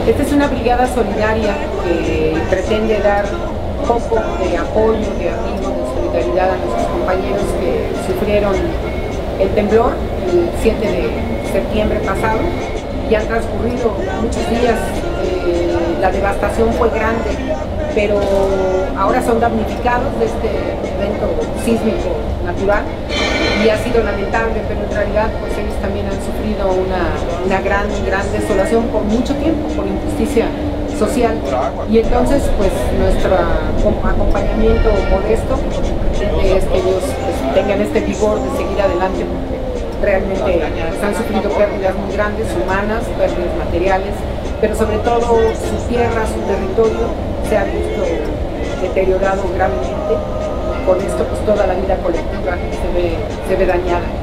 Esta es una brigada solidaria que pretende dar un poco de apoyo, de amigo, de solidaridad a nuestros compañeros que sufrieron el temblor el 7 de septiembre pasado. Ya han transcurrido muchos días, la devastación fue grande, pero ahora son damnificados de este evento sísmico natural y ha sido lamentable, pero en realidad pues ellos también han sufrido una gran desolación por mucho tiempo, por injusticia social, y entonces pues nuestro acompañamiento modesto es que ellos pues, tengan este vigor de seguir adelante, porque realmente han sufrido pérdidas muy grandes, humanas, pérdidas materiales, pero sobre todo su tierra, su territorio se ha visto deteriorado gravemente. Con esto pues toda la vida colectiva se ve dañada.